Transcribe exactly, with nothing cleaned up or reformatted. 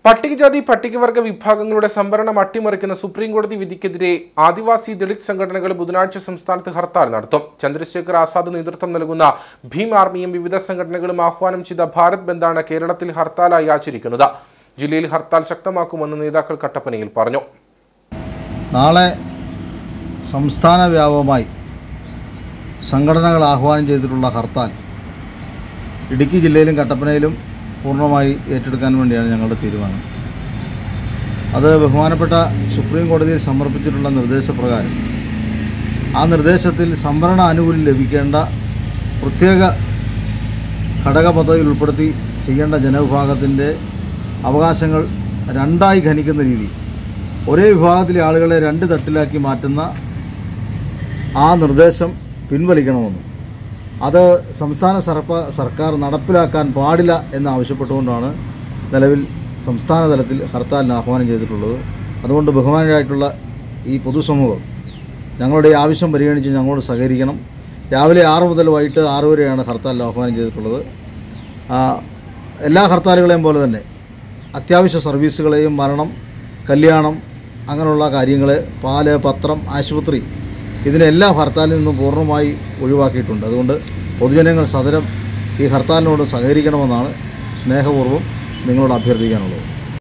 പട്ടികജാതി പട്ടികവർഗ വിഭാഗങ്ങളുടെ സംവരണം അട്ടിമറിക്കുന്ന സുപ്രീം കോടതി വിധിക്കെതിരെ ആദിവാസി ദളിത് സംഘടനകൾ ബുധനാഴ്ച സംസ്ഥാനത്ത് ഹർത്താൽ നടത്തും. ചന്ദ്രശേഖർ ആസാദ് നേതൃത്വം നൽകുന്ന ഭീം ആർമിയും വിവിധ സംഘടനകളും ആഹ്വാനം ചെയ്ത ഭാരത് ബന്ദാണ് കേരളത്തിൽ ഹർത്താലായി ആചരിക്കുന്നത്. ജില്ലയിൽ ഹർത്താൽ ശക്തമാക്കുമെന്ന് നേതാക്കൾ കട്ടപ്പനയിൽ പറഞ്ഞു. നാളെ സംസ്ഥാന വ്യാപകമായി സംഘടനകൾ ആഹ്വാനം ചെയ്തിട്ടുള്ള ഹർത്താൽ ഇടുക്കി ജില്ലയിലും കട്ടപ്പനയിലും പൂർണ്ണമായി ഏറ്റെടുക്കാൻ വേണ്ടിയാണ് ഞങ്ങളുടെ തീരുമാനം. അത് ബഹുമാനപ്പെട്ട സുപ്രീം കോടതിയിൽ സമർപ്പിച്ചിട്ടുള്ള നിർദ്ദേശപ്രകാരം ആ നിർദ്ദേശത്തിൽ സംവരണ ആനുകൂല്യം ലഭിക്കേണ്ട പ്രത്യേക ഘടക പദ്ധതിയിൽ ഉൾപ്പെടുത്തി ചെയ്യേണ്ട ജനവിഭാഗത്തിൻ്റെ അവകാശങ്ങൾ രണ്ടായി ഖനിക്കുന്ന രീതി ഒരേ വിഭാഗത്തിലെ ആളുകളെ രണ്ട് തട്ടിലാക്കി മാറ്റുന്ന ആ നിർദ്ദേശം പിൻവലിക്കണമെന്നും അത് സംസ്ഥാന സർക്കാർ നടപ്പിലാക്കാൻ പാടില്ല എന്നാവശ്യപ്പെട്ടുകൊണ്ടാണ് നിലവിൽ സംസ്ഥാന തലത്തിൽ ഹർത്താലിന് ആഹ്വാനം ചെയ്തിട്ടുള്ളത്. അതുകൊണ്ട് ബഹുമാനരായിട്ടുള്ള ഈ പൊതുസമൂഹം ഞങ്ങളുടെ ഈ ആവശ്യം പരിഗണിച്ച് ഞങ്ങളോട് സഹകരിക്കണം. രാവിലെ ആറ് മുതൽ വൈകിട്ട് ആറ് വരെയാണ് ഹർത്താലിന് ആഹ്വാനം ചെയ്തിട്ടുള്ളത്. എല്ലാ ഹർത്താലുകളെയും പോലെ തന്നെ അത്യാവശ്യ സർവീസുകളെയും മരണം, കല്യാണം, അങ്ങനെയുള്ള കാര്യങ്ങൾ, പാല്, പത്രം, ആശുപത്രി, ഇതിനെല്ലാം ഹർത്താലിൽ നിന്നും പൂർണ്ണമായി ഒഴിവാക്കിയിട്ടുണ്ട്. അതുകൊണ്ട് പൊതുജനങ്ങൾ സദരം ഈ ഹർത്താലിനോട് സഹകരിക്കണമെന്നാണ് സ്നേഹപൂർവ്വം നിങ്ങളോട് അഭ്യർത്ഥിക്കാനുള്ളത്.